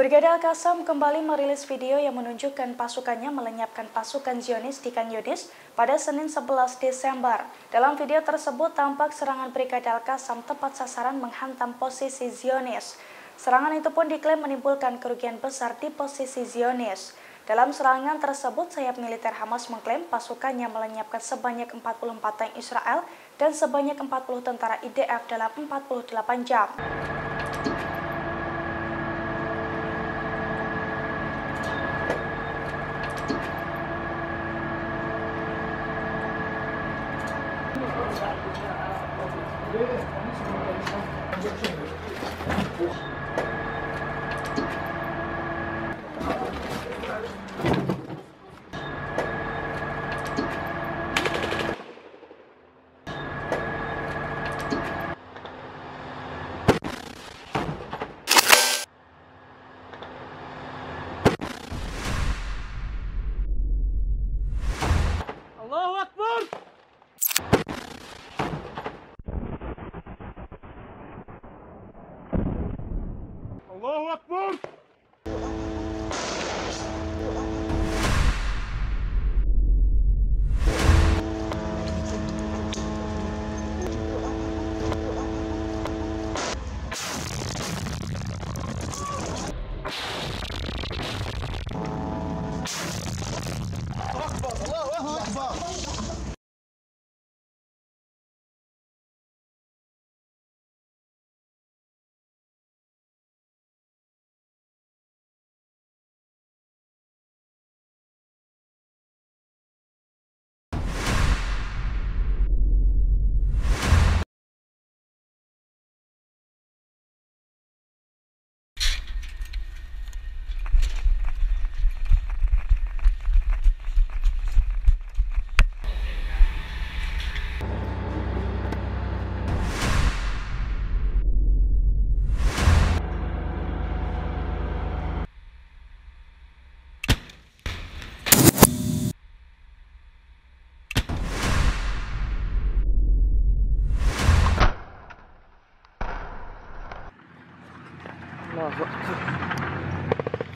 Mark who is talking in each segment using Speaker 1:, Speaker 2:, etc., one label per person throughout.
Speaker 1: Brigade Al-Qassam kembali merilis video yang menunjukkan pasukannya melenyapkan pasukan Zionis di Khan Yunis pada Senin 11 Desember. Dalam video tersebut tampak serangan Brigade Al-Qassam tepat sasaran menghantam posisi Zionis. Serangan itu pun diklaim menimbulkan kerugian besar di posisi Zionis. Dalam serangan tersebut, sayap militer Hamas mengklaim pasukannya melenyapkan sebanyak 44 tank Israel dan sebanyak 40 tentara IDF dalam 48 jam.
Speaker 2: Allahu Akbar! Allahu Akbar! Allahu Akbar! Allahu Akbar.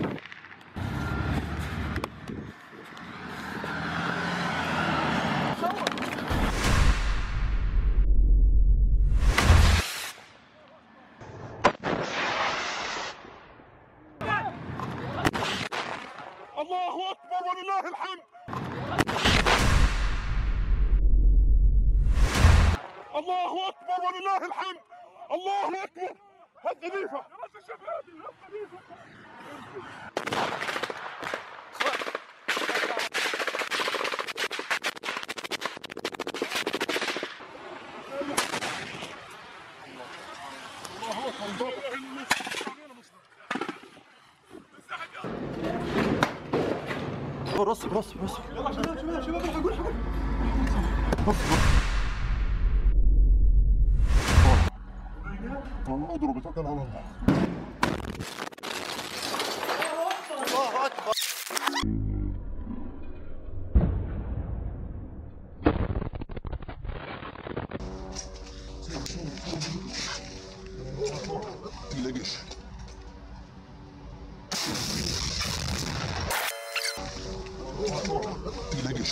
Speaker 2: Allahu Akbar walillahi alhamd. Allahu Akbar walillahi alhamd. Allahu Akbar. الخليفة اصبر اصبر اصبر يلا شباب شباب شباب اصبر اضرب توكل على الله. الله اكبر. تلاقيش تلاقيش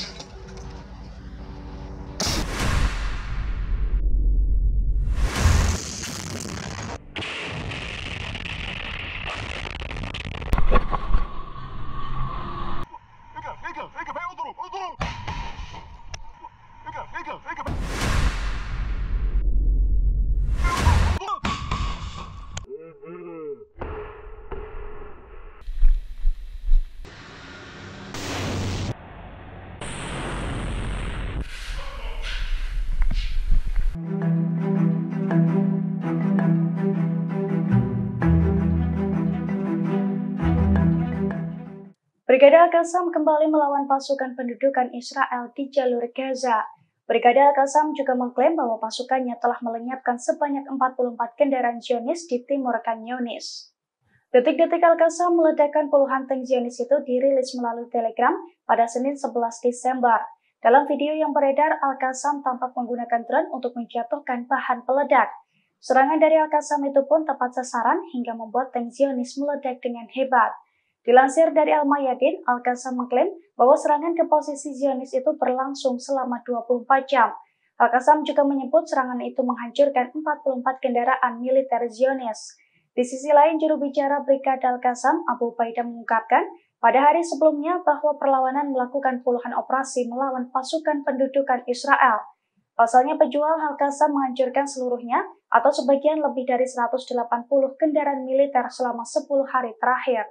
Speaker 1: Brigade Al-Qassam kembali melawan pasukan pendudukan Israel di jalur Gaza. Brigade Al-Qassam juga mengklaim bahwa pasukannya telah melenyapkan sebanyak 44 kendaraan Zionis di timur Khan Yunis. Detik-detik Al-Qassam meledakkan puluhan tank Zionis itu dirilis melalui Telegram pada Senin 11 Desember. Dalam video yang beredar, Al-Qassam tampak menggunakan drone untuk menjatuhkan bahan peledak. Serangan dari Al-Qassam itu pun tepat sasaran hingga membuat tank Zionis meledak dengan hebat. Dilansir dari Al-Mayadin, Al-Qassam mengklaim bahwa serangan ke posisi Zionis itu berlangsung selama 24 jam. Al-Qassam juga menyebut serangan itu menghancurkan 44 kendaraan militer Zionis. Di sisi lain, juru bicara Brigade Al-Qassam, Abu Ubaidah mengungkapkan pada hari sebelumnya bahwa perlawanan melakukan puluhan operasi melawan pasukan pendudukan Israel. Pasalnya, pejuang Al-Qassam menghancurkan seluruhnya atau sebagian lebih dari 180 kendaraan militer selama 10 hari terakhir.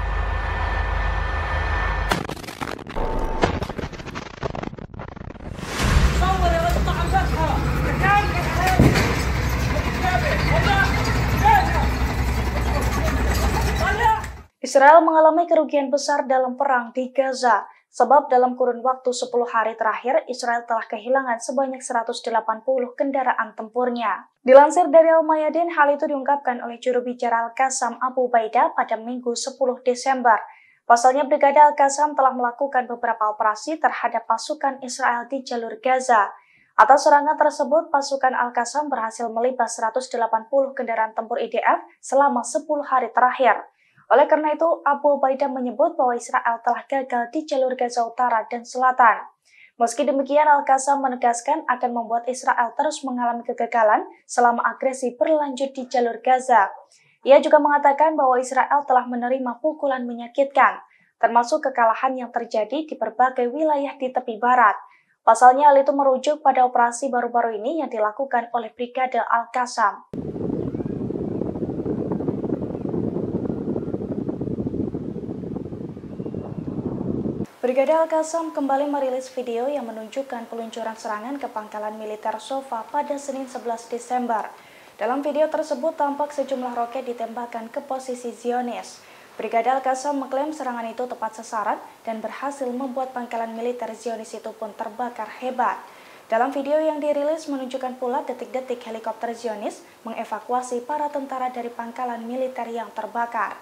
Speaker 1: Israel mengalami kerugian besar dalam perang di Gaza, sebab dalam kurun waktu 10 hari terakhir, Israel telah kehilangan sebanyak 180 kendaraan tempurnya. Dilansir dari Al-Mayadin, hal itu diungkapkan oleh juru bicara Al-Qassam Abu Ubaidah pada Minggu 10 Desember. Pasalnya, Brigade Al-Qassam telah melakukan beberapa operasi terhadap pasukan Israel di jalur Gaza. Atas serangan tersebut, pasukan Al-Qassam berhasil melibas 180 kendaraan tempur IDF selama 10 hari terakhir. Oleh karena itu, Abu Ubaidah menyebut bahwa Israel telah gagal di jalur Gaza Utara dan Selatan. Meski demikian, Al-Qassam menegaskan akan membuat Israel terus mengalami kegagalan selama agresi berlanjut di jalur Gaza. Ia juga mengatakan bahwa Israel telah menerima pukulan menyakitkan, termasuk kekalahan yang terjadi di berbagai wilayah di tepi barat. Pasalnya, hal itu merujuk pada operasi baru-baru ini yang dilakukan oleh Brigade Al-Qassam. Brigade Al-Qassam kembali merilis video yang menunjukkan peluncuran serangan ke pangkalan militer Sofa pada Senin 11 Desember. Dalam video tersebut tampak sejumlah roket ditembakkan ke posisi Zionis. Brigade Al-Qassam mengklaim serangan itu tepat sasaran dan berhasil membuat pangkalan militer Zionis itu pun terbakar hebat. Dalam video yang dirilis menunjukkan pula detik-detik helikopter Zionis mengevakuasi para tentara dari pangkalan militer yang terbakar.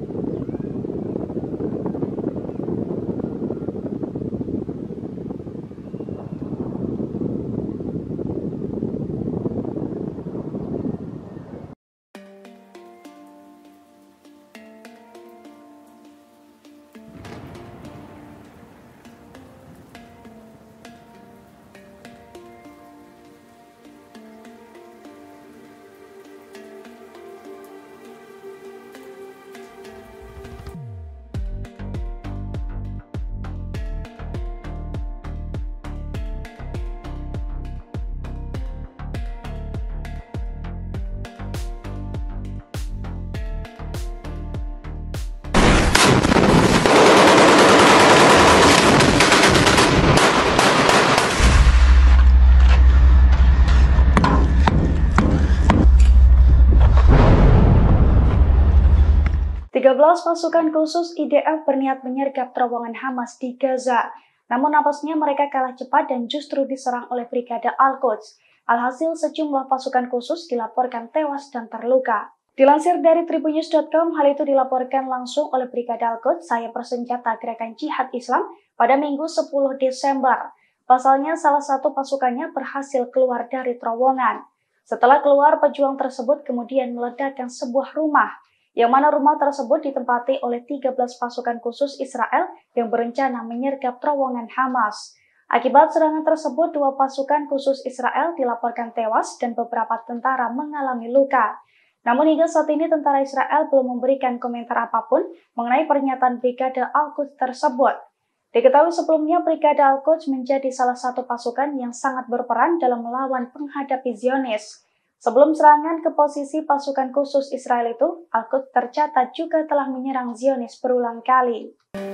Speaker 1: Pasukan khusus IDF berniat menyergap terowongan Hamas di Gaza. Namun napasnya mereka kalah cepat dan justru diserang oleh Brigade Al-Quds. Alhasil sejumlah pasukan khusus dilaporkan tewas dan terluka. Dilansir dari Tribunnews.com, hal itu dilaporkan langsung oleh Brigade Al-Quds, sayap bersenjata Gerakan Jihad Islam pada Minggu 10 Desember. Pasalnya salah satu pasukannya berhasil keluar dari terowongan. Setelah keluar, pejuang tersebut kemudian meledakkan sebuah rumah, yang mana rumah tersebut ditempati oleh 13 pasukan khusus Israel yang berencana menyergap terowongan Hamas. Akibat serangan tersebut, 2 pasukan khusus Israel dilaporkan tewas dan beberapa tentara mengalami luka. Namun hingga saat ini tentara Israel belum memberikan komentar apapun mengenai pernyataan Brigade Al-Quds tersebut. Diketahui sebelumnya Brigade Al-Quds menjadi salah satu pasukan yang sangat berperan dalam melawan penghadapi Zionis. Sebelum serangan ke posisi pasukan khusus Israel itu, Al-Quds tercatat juga telah menyerang Zionis berulang kali.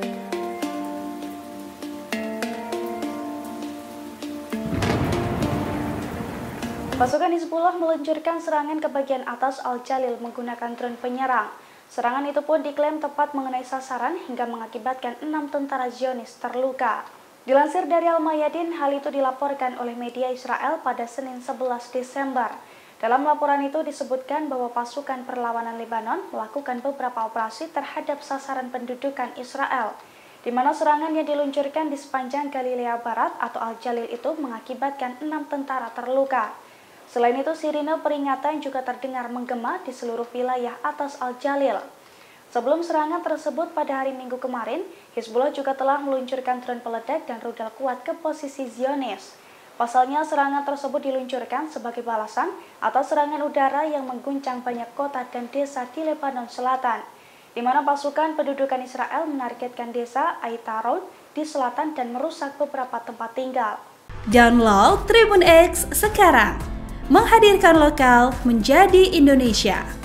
Speaker 1: Pasukan Hizbullah meluncurkan serangan ke bagian atas Al-Jalil menggunakan drone penyerang. Serangan itu pun diklaim tepat mengenai sasaran hingga mengakibatkan 6 tentara Zionis terluka. Dilansir dari Al-Mayadin, hal itu dilaporkan oleh media Israel pada Senin 11 Desember. Dalam laporan itu disebutkan bahwa pasukan perlawanan Lebanon melakukan beberapa operasi terhadap sasaran pendudukan Israel, di mana serangan yang diluncurkan di sepanjang Galilea Barat atau Al-Jalil itu mengakibatkan 6 tentara terluka. Selain itu, sirine peringatan juga terdengar menggema di seluruh wilayah atas Al-Jalil. Sebelum serangan tersebut pada hari Minggu kemarin, Hizbullah juga telah meluncurkan drone peledak dan rudal kuat ke posisi Zionis. Pasalnya, serangan tersebut diluncurkan sebagai balasan atas serangan udara yang mengguncang banyak kota dan desa di Lebanon Selatan, di mana pasukan pendudukan Israel menargetkan desa Aitaron di selatan dan merusak beberapa tempat tinggal.
Speaker 3: Download Tribun X sekarang, menghadirkan lokal menjadi Indonesia.